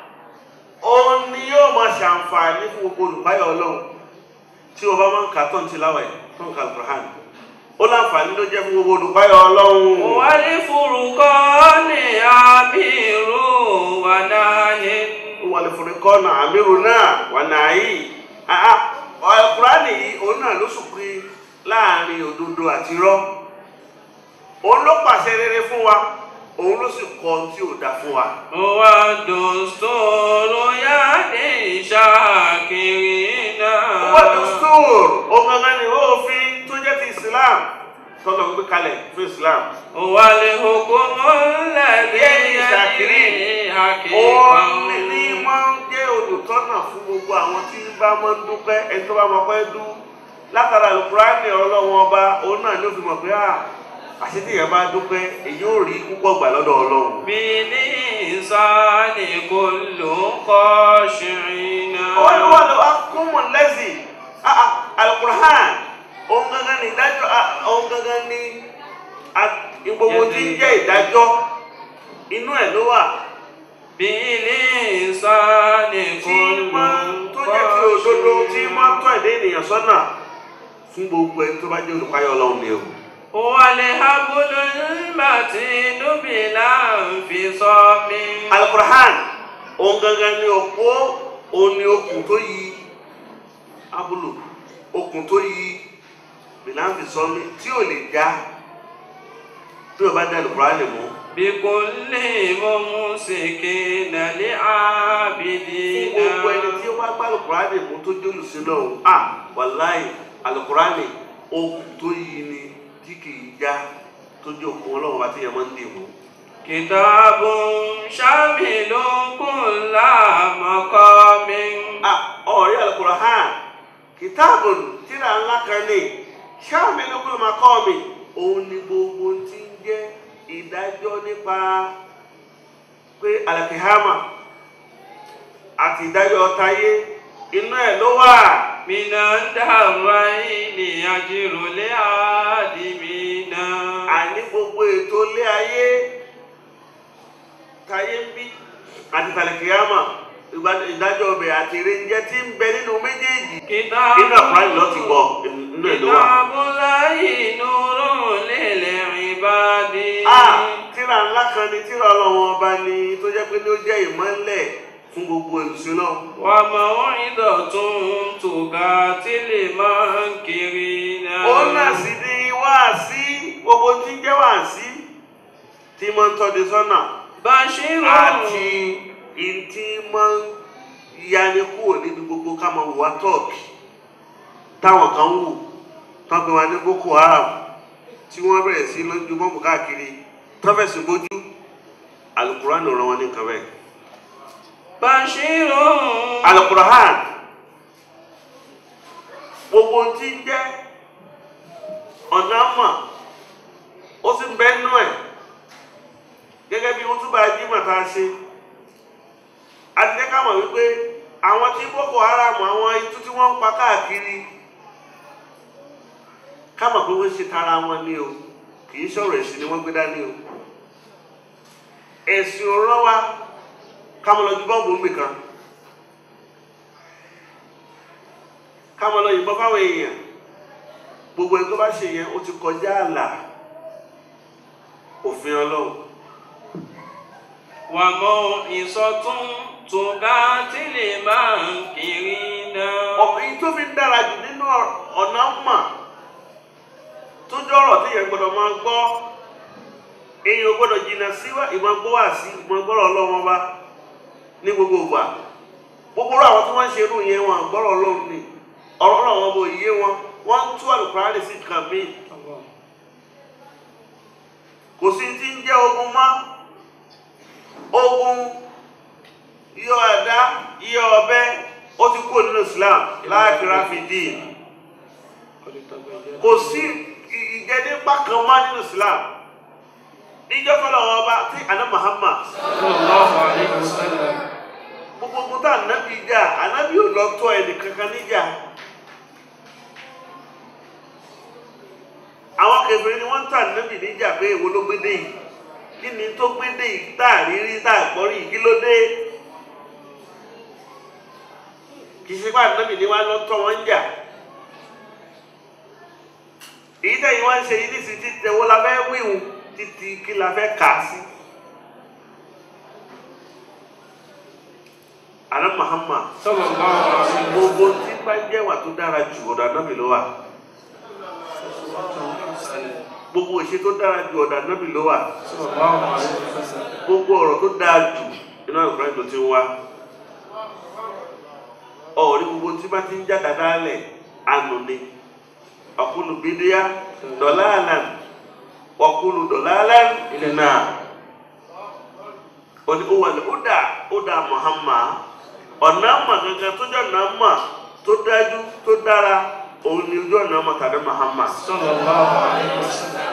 òun ni yóò máa ṣàǹfààní fún gbogbo olùpáyọ̀ ọlọ́run tí o bá máa ń kà tó ń ti láwàá yìí tó ń ka Al-Qur'an ó láǹfààní ló jẹ́ fún gbogbo olùpáyọ̀ ọlọ́run. wal furqani amiru wa nahin. wal furqani amiru náà wà náàyè Al-Qur'an yìí òun náà ló sùpín láàrin òdodo àti irọ́ òun ló pàṣẹ rere fún wa òun ló sì kọ tí ò dá fún wa. wa dusturu yadi shakirina. wa dusturu òun gangan ni òfin tó jẹ́ ti Islam tọ́lọ̀ gbé kalẹ̀ fún Islam. wal hukmu alladhi yajri hakiman. ó ní máa ń jẹ́ olùtọ́nà fún gbogbo àwọn tí bá máa ń dúpẹ́ ẹni tó bá máa pẹ́ dú látara Al-Qur'an ọlọ́wọ́n ọba òun náà ló fi mọ̀ pé àṣetí yẹn bá dúpẹ́ èyí ò rí púpọ̀ gbà lọ́dọ̀ Ọlọ́run. bíní ìsáni kullu khashi'ina. wọ́n wọ́n lọ akúmọ̀ lẹ́sìn Al-Qur'an òun gangan ní ìdájọ́ òun gangan ní gbogbo tí ń jẹ́ ìdájọ́ inú ẹ̀ ló wà. bíní ìsáni kullu tó jẹ́ ti òdodo tí máa tọ́ ẹ̀dá ènìyàn sọ́nà fún gbogbo ẹni tó bá jẹ́ olùpáyọ̀ Ọlọ́run ni o. والحبل المتين بلا انفصام. Al-Qur'an òun gangan ni òpó òun ni okùn tó yí abúlò okùn tó yí bìlà anfisami tí ò lè já tí o bá dá Al-Qur'an mú. بكل ممسك لعابدين. gbogbo ẹni tí ó bá gbá Al-Qur'an mú tó jólù sí náà ah wàláì Al-Qur'an okùn tó yí ni tí kìí já tó jẹ́ òkun Ọlọ́run àti ẹ̀mọ́ ń dìbò. Kitabun shamilun kulla maqamin. ọ̀rẹ́ Al-Qur'an kitabun tíra ńlá kan ní shamilun kulla maqamin òun ni gbogbo tí ń jẹ́ ìdájọ́ nípa pé al-qiyama àti ìdájọ́ táyé inú ẹ̀ ló wà. Mina dàráìní àjíròlé àdìmínà. Àní gbogbo ètò ilé ayé táyé ń bí àti tàlẹ̀kìyàmà ìdájọ́ ọbẹ̀ àti ìrẹ́njẹ tí ń bẹ nínú méjèèjì. Nínú àpárí lọ ti gbọ́ inú ẹ̀ ló wà. Kitabullahi nurun lil ibadi. Ah! Tíra ńlá kan ni tíra Ọlọ́run ọba ni tó jẹ́ pé ní ó jẹ́ ìmọ́lẹ̀ fún gbogbo ìlúsí náà. Wa maw'idatun tuqatil mankirina. Ó náà sì ní wáàsí gbogbo tí ń jẹ́ wáàsí tí máa ń tọ́jú sọ́nà. Bashirun. Àti ìtí máa ń yani kúrò níbi gbogbo ká máa wà tọ́ọ̀kì táwọn kan wù tán pé wà ní Boko Haram tí wọ́n bẹ̀rẹ̀ sí lójú mọ́mù káàkiri tọ́fẹ̀sì bójú Al-Qur'an ràn wọn ní nǹkan bẹ́ẹ̀. Bashirun. Al-Qur'an gbogbo tí ń jẹ́ ọ̀nà mọ̀ ó sì ń bẹ́ nú ẹ̀ gẹ́gẹ́ bí wọ́n tún bá jí màtá ṣe àti jẹ́ ká mọ̀ wípé àwọn tí Boko Haram àwọn itú tí wọ́n ń pa káàkiri ká mọ̀ pé wọ́n ṣe tara wọn ní o kì í sọ̀rọ̀ ẹ̀sìn ni wọ́n gbé dání o ẹ̀sìn ò rán wa ká mọ̀ lọ ju bọ́ọ̀bù ń bì kan ká mọ̀ lọ yìnbọn fáwọn èèyàn gbogbo ẹni tó bá ṣe yẹn ó ti kọjá ààlà òfin Ọlọ́run. Wa maw'izatun tuqatil mankirina. ọ̀pọ̀ yìí tó fi ń dára jù nínú ọ̀nà mọ̀ tó jọ́rọ̀ tí yẹn gbọ́dọ̀ máa gbọ́ èèyàn gbọ́dọ̀ jìnnà sí ìmọ̀ gbọ́ wà sí ìmọ̀ gbọ́rọ̀ Ọlọ́run bá ní gbogbo ìgbà gbogbo àwọn tí wọ́n ń ṣe irú yẹn wọn gbọ́rọ̀ Ọlọ́run ni ọ̀rọ̀ Ọlọ́run bò yé wọn wọ́n ń tú Al-Qur'ani sí kan míì kò sí tí ń jẹ́ ogun mọ́ ogun yọ ẹ̀dá yọ ọ̀bẹ ó ti kúrò nínú Islam láàkìrá fìdí kò sí ìjẹ́dẹ́pá kan má nínú Islam níjọ́ fẹ́lẹ̀ ọba tí àná Muhammad Sallallahu alaihi wasallam. gbogbo ogun tá ànábì jà ànábì ò lọ tọ́ ẹnì kankan níjà àwọn kèfèrí ni wọ́n ń tà ànábì níjà pé èwo ló gbé dé yìí kí ni tó gbé dé yìí tá àrírí tá àgbọ́rí yìí kí ló dé kì í ṣe pé ànábì ni wọ́n lọ tọ́ wọn jà èyí tẹ̀yìn wọ́n ń ṣe yìí nísìsiyìí ti tẹ̀wọ́ la fẹ́ wíwù títí kí la fẹ́ kà á sí. àná Muhammad Sallallahu alaihi wasallam. gbogbo tí bá jẹ́ wà tó dára jù ọ̀dọ̀ ànábì ló wà gbogbo ìṣe tó dára jù ọ̀dọ̀ ànábì ló wà Sallallahu alaihi wasallam. gbogbo ọ̀rọ̀ tó dáa jù iná ìkùnrin tó ti ń wá ọ̀rí gbogbo tí bá ti ń jáde dálẹ̀ ànú ni ọ̀kúlù bídíà dọ̀láàlàn ọ̀kúlù dọ̀láàlàn ìlànà òní ó wà ní ó dà ó dà Muhammad ọ̀nà àmà gangan tó jẹ́ ọ̀nà àmà tó dájú tó dára òun ni ojú ọ̀nà àmà tàbí Muhammad. Sallallahu alaihi wasallam.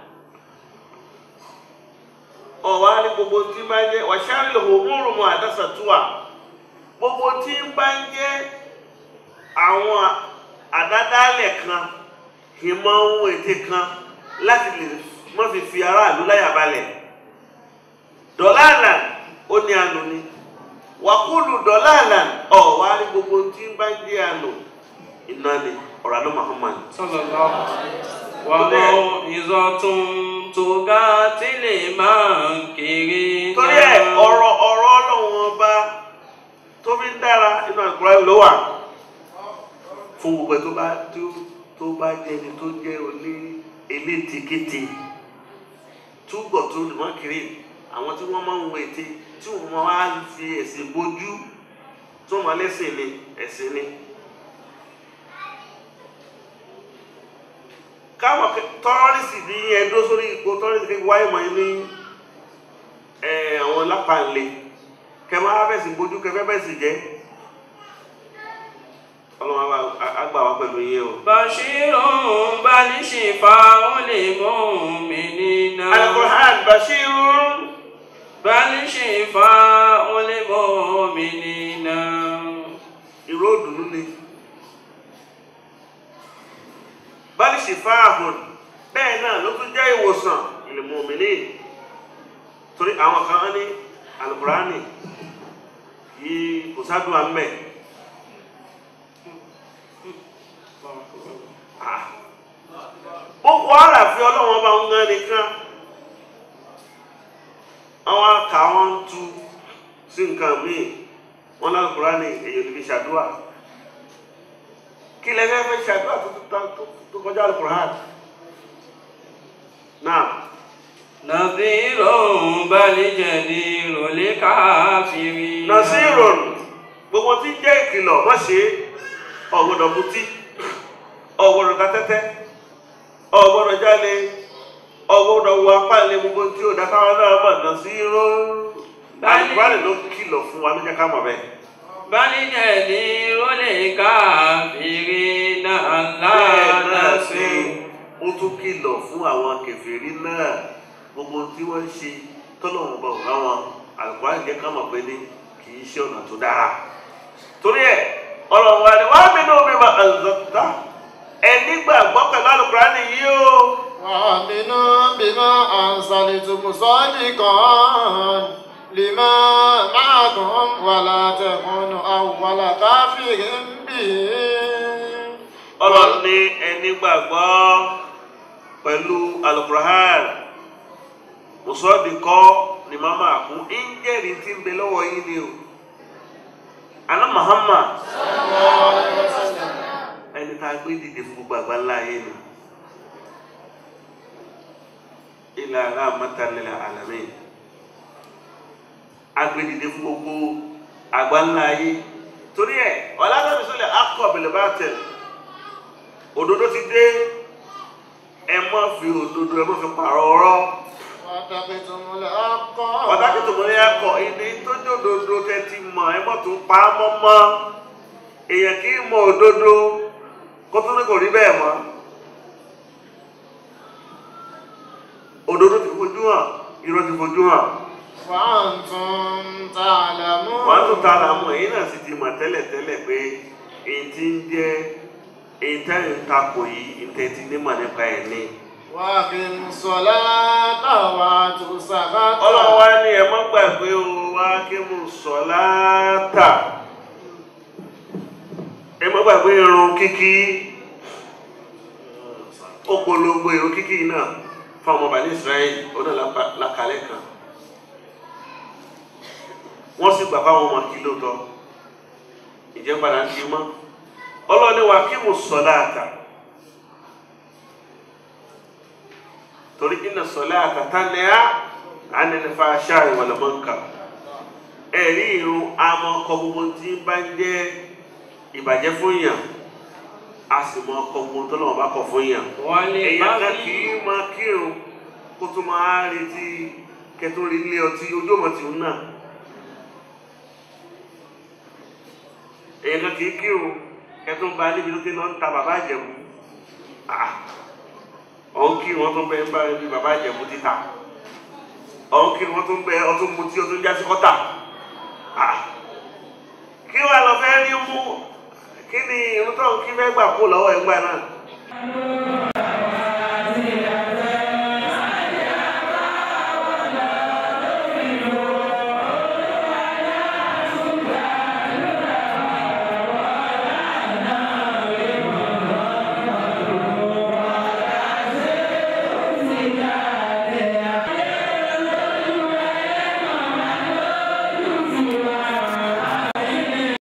ọ̀wá ní gbogbo tí bá ń jẹ́ wàṣáàrí lòmúrù mọ́ àdásà túwà gbogbo tí bá ń jẹ́ àwọn àdádálẹ̀ kan ìmọ̀ ohun ète kan láti lè mọ́ fi fi aráàlú láyà balẹ̀ dọ̀láàlà ó ní àná ni wàkúlù dọ̀láàlà ọ̀wá ní gbogbo tí bá ń jẹ́ àná iná ni ọ̀rọ̀ àná Muhammad. Sallallahu alaihi wasallam. Wa maw'izatun tuqatil mankirina. torí ẹ ọ̀rọ̀ ọ̀rọ̀ Ọlọ́run ọba tó fi ń dára inú Al-Qur'an ló wà fún gbogbo ẹ tó bá tó tó bá jẹ ẹni tó jẹ oní elétekéte túbọ̀ tó lè wọ́n kiri àwọn tí wọ́n máa ń wọ ète tí wọ́n máa ń fi ẹ̀sìn bójú tó máa lẹ́sìn ni ẹ̀sìn ni. káwọn tọ́rọ́rìsì ní ẹ̀dọ́ sórí ipò tọ́rọ́rìsì kékeré wáyé mọ̀ ní àwọn lápàlẹ̀ kẹmọ́ abẹ́sì bójú kẹfẹ́ bẹ́sì jẹ́ ọlọ́run àgbà wá pẹ̀lú yẹ o. Bashirun bal shifa'un lil mu'minina. Al-Qur'an bashirun بل شفاء للمؤمنين. ìró ìdùnnú ni. bal shifa'un bẹ́ẹ̀ náà ló tún jẹ́ ìwòsàn lil mu'minin. torí àwọn kan ní alukurani yìí kò sádùn àmẹ́. ó kọ́ àràfi ọlọ́wọ́n bá ń gán nìkan. àwọn aka wọn ń tu sí nǹkan míì wọn lálukurani èyí ò ní fi ṣàdúrà. kí lẹ́gbẹ́ fẹ́ ṣàdúrà tó kọjá alukurani. náà. نذير بل جدير للكافرين. نذير gbogbo tí jẹ́ ìkìlọ̀ má ṣe ọ̀gbọ́dọ̀ mutí ọ̀gbọ́dọ̀ ta tẹ́tẹ́ ọ̀gbọ́dọ̀ jalè ọ̀gbọ́dọ̀ wọ apá ilé gbogbo tí ó dáká wọn náà mọ̀ نذير àlùbáàlì ló kìlọ̀ fún wa ló jẹ́ ká mọ̀ bẹ́ẹ̀. بل جدير للكافرين ألا نسوا. ó tún kìlọ̀ fún àwọn kèfèrí náà gbogbo tí wọ́n ń ṣe tọ́lọ́run bá wà wọn àlùkùránì jẹ́ ká mọ̀ pé ní kì í ṣe ọ̀nà tó dára. torí ẹ̀ ọlọ́run wa ni wọ́n á bínú omi ma anzalta ẹni gbàgbọ́ pẹ̀lú àlùkùránì yìí o. وآمنوا بما أنزلت مصدقا لما معكم ولا تكونوا أول كافر به. ọlọ́run ní ẹni gbàgbọ́ pẹ̀lú àlùkùránì mùsọ́dìkọ́ ni màmá àkún ń jẹ́rìí tí ń bẹ lọ́wọ́ yín ni o. àná Muhammad ẹni tá a gbé dìde fún gbogbo àgbáńlá ayé ni ila rahmatan lil alamin a gbé dìde fún gbogbo àgbáńlá ayé. torí ẹ̀ ọ̀làdàbí sọlẹ̀ akọ̀ bẹ̀lẹ̀ bá tẹ̀ òdodo ti dé ẹ má fi òdodo ẹ má fi pààrọ̀ ọ̀rọ̀. pàtàkì tó mọ̀ ní akọ̀ ìdí tó jẹ́ òdodo tẹ́tí mọ̀ ẹ má tún pa á mọ́ mọ́ èèyàn kì í mọ òdodo kó tún ní kò rí bẹ́ẹ̀ mọ́. òdodo ti fojú hàn irọ́ ti fojú hàn. وأنتم تعلمون. wọ́n tún ta làmú èyí náà sì ti mọ̀ tẹ́lẹ̀tẹ́lẹ̀ pé èyí tí ń jẹ́ èyí tẹ́lẹ̀ ń takò yìí ìtẹ́ ti nímọ̀ nípa ẹ̀ ní. وأقيموا الصلاة وآتوا الزكاة. ọlọ́run wá ní ẹ má gbàgbé o wá kí mú sọ̀láàtà ẹ má gbàgbé irun kíkí ó polongo irun kíkí náà fún ọmọ bàní Israẹli ó náà làkàlẹ̀ kan wọ́n sì gbà fáwọn ọmọ kí lóòótọ́ ìjẹ́ padà ń kí mọ́ ọlọ́run ní wá kí mú sọ̀láàtà torí inna salata tanha anil fahsha'i wal munkar ẹ̀rí irun àmọ́ ọkọ̀ gbogbo tí bá ń jẹ́ ìbàjẹ́ fún yàn a sì mọ ọkọ̀ gbogbo tó lọ́wọ́ bá kọ̀ fún yàn. èèyàn kan kì í máa kírun kó tó máa retí kẹtó rí ilé ọtí ojú ọmọ tí ń nà. èèyàn kan kì í kírun kẹtó ń ba níbi tó ti lọ ń ta bàbá Ìjẹ̀bú. ọ̀hún kí wọ́n tún bẹ ń bá ẹbí bàbá Ìjẹ̀bú títà ọ̀hún kí wọ́n tún bẹ ọtún mutí ọtún jásí kọ́tà kí wọ́n lọ fẹ́ rí mú kí ni irun tó ń kí fẹ́ gbà kó lọ́wọ́ ẹ̀ ń gbà náà.